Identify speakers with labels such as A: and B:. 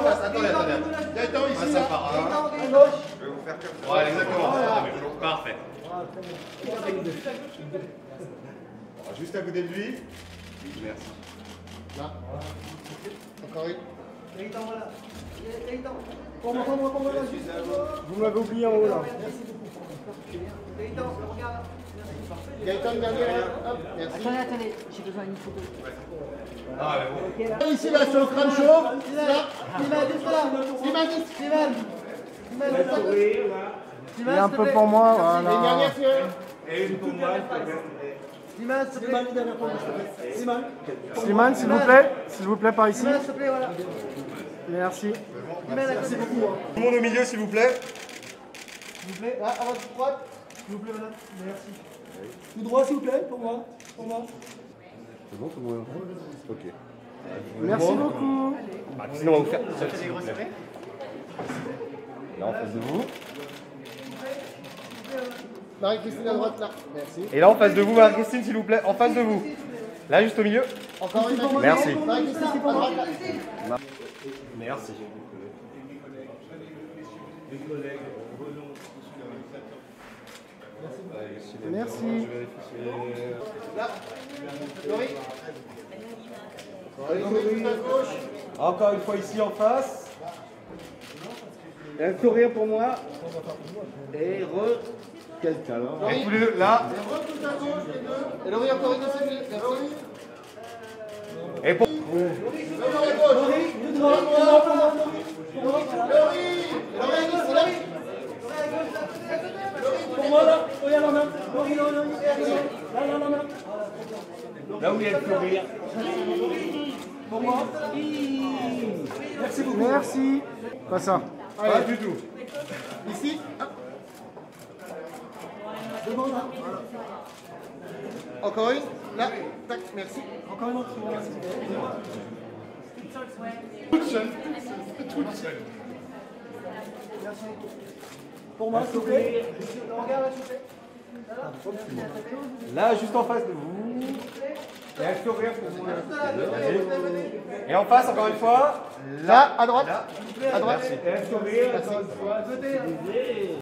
A: Attendez. Gaëtan, ici, là.
B: À gauche.
A: Je vais vous faire comme ça. Ouais, exactement. Parfait. Juste à côté de lui. Merci. Là. Encore une.
B: Gaëtan, voilà. Gaëtan. Pour moi, là, juste.
C: Vous m'avez oublié en haut là.
B: Gaëtan, regarde.
A: Gaëtan, dernier. Hop, merci.
D: Attendez, j'ai besoin d'une photo.
A: Ah, mais bon. Ici, là, sur le crâne chaud. Là.
C: Et un peu pour moi,
A: Et une
C: voilà.
A: dernière, Cyril.
E: Et une pour moi,
B: Slimane, s'il te plaît. Slimane.
C: Slimane, s'il vous plaît, par ici.
B: Slimane, s'il te plaît, voilà.
C: Merci.
B: Merci beaucoup.
E: Tout le monde au milieu, s'il vous plaît.
B: S'il vous plaît. Là, à votre droite. S'il vous plaît, madame. Merci. Tout droit, s'il vous plaît, pour moi.
E: C'est bon, tout le monde. Ok.
C: Merci beaucoup.
E: Sinon, on va vous faire. Là, en face de vous.
A: Marie-Christine à droite, là. Merci.
E: Et là, en face de vous, Marie-Christine, s'il vous plaît. En face de vous. Là, juste au milieu.
A: Encore une.
E: Merci.
A: Marie-Christine, à droite, là.
E: Merci.
C: Merci.
A: Là. Laurie. Laurie, à gauche.
E: Encore une fois ici en face.
C: Un sourire pour moi. Et quelqu'un là.
E: Et tous les deux, là.
A: Tout à gauche, les deux. Et Laurie, encore une autre, s'il vous plaît. Laurie.
E: Et pour.
A: Laurie, à gauche. Laurie, à gauche, Laurie.
B: Pour moi, là. Regarde la main. Laurie. Là.
E: Là où il y a le sourire.
B: Pour moi. Merci beaucoup.
C: Merci. Pas ça.
E: Pas du tout.
A: Ici. Hop.
B: Devant, là.
A: Encore une. Là. Tac, merci.
B: Encore une autre.
A: Toute seule.
B: Merci. Pour moi, s'il vous plaît. Regarde, là, s'il vous plaît.
E: Là, juste en face de vous. Et un sourire pour moi. Et en face, encore une fois.
A: Là, à droite.
E: Là.
A: À droite.
E: Et un sourire.
A: Merci.
B: À côté.